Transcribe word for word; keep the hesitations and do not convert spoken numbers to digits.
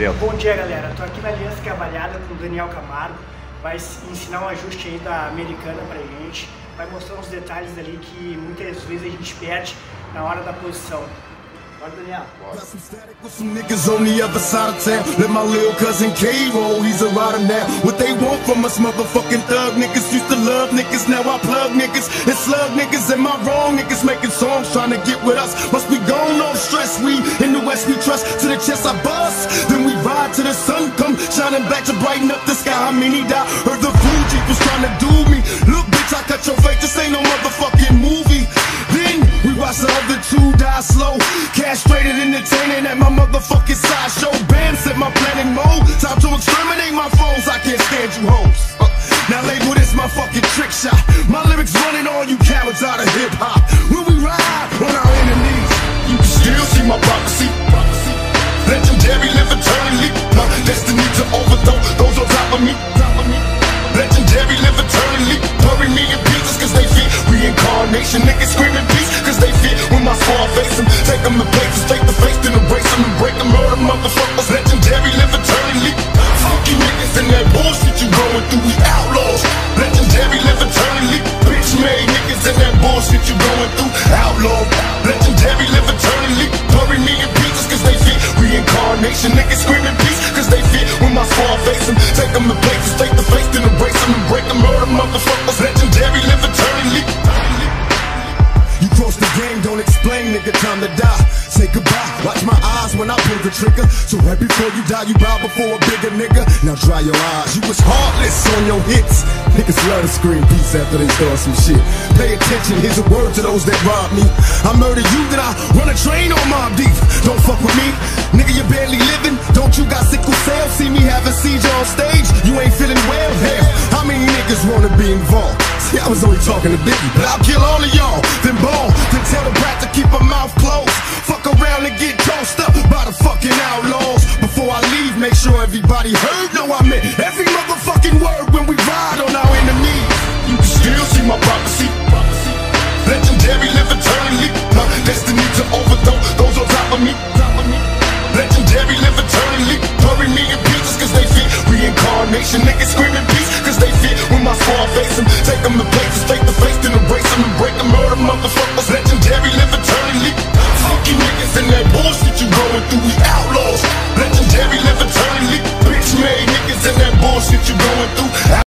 dentro. Bom dia, galera. Tô aqui na Aliança Cavalhada com o Daniel Camargo. Vai ensinar um ajuste aí da americana pra gente. Vai mostrar uns detalhes ali que muitas vezes a gente perde na hora da posição. Bora, Daniel. Got some static with some niggas on the other side of town. Let my little cousin K roll, he's a rider now. What they want from us motherfucking thug niggas. Used to love niggas, now I plug niggas and slug niggas. Am I wrong? Niggas making songs trying to get with us. Must be gone, no stress. We in the West, we trust. To the chest I bust, then we ride till the sun come shining back to brighten up the sky. How many die? Heard the Fuji was trying to do me. Look, bitch, I cut your face. This ain't no motherfucking movie. Then we watch the other two die slow. Castrated, entertaining at my motherfucking sideshow. Bam, set my plan in mode. Time to exterminate my foes. I can't stand you hoes. Uh, now label this my fucking trick shot. My lyrics running all you cowards out of hip hop. When we ride on our enemies, you can still see my prophecy. Legendary, live eternally. My destiny to overthrow those on top of me. Legendary, live eternally. Bury me in pieces cause they fit reincarnation. Niggas screaming peace cause they fit when my squad face them. Take them to places, take the face, then embrace them and break them. Murder motherfuckers, legendary, live eternally. Funky niggas and that bullshit you going through, we outlaws. Legendary, live eternally. Bitch made niggas and that bullshit you going through, outlaw. Legendary, live eternally. Bury me in pieces cause they fit reincarnation. Niggas screaming peace cause they fit when my squad face them. Take them to places, take the face, then embrace them and break them. Murder motherfuckers, legendary, live eternally. You cross the game, don't explain, nigga, time to die. Say goodbye, watch my eyes when I pull the trigger. So right before you die, you bow before a bigger nigga. Now dry your eyes, you was heartless on your hits. Niggas love to scream peace after they start some shit. Pay attention, here's a word to those that rob me. I murder you, then I run a train on Mob Deep. Don't fuck with me, nigga, you barely living. Don't you got sickle cell? See me have a seizure on stage, you ain't feeling well? Hell, how many niggas wanna be involved? See, I was only talking to Biggie, but I'll kill all of y'all, then ball, then tell the brat to keep her mouth closed. Fuck around and get tossed up by the fucking outlaws. Before I leave, make sure everybody heard. No, I meant every motherfucking word when we ride on our enemies. You can still see my prophecy. Legendary, live eternally. My destiny to overthrow those on top of me. Legendary, live eternally. Bury me in pieces cause they fit reincarnation. Niggas screaming peace cause they fit when my squad face them. Take them to places, take the face, then embrace them and break them. Murder motherfuckers, legendary, live eternally. Funky niggas and that bullshit you going through, we outlaws. Legendary, live eternally. Bitch made niggas and that bullshit you going through.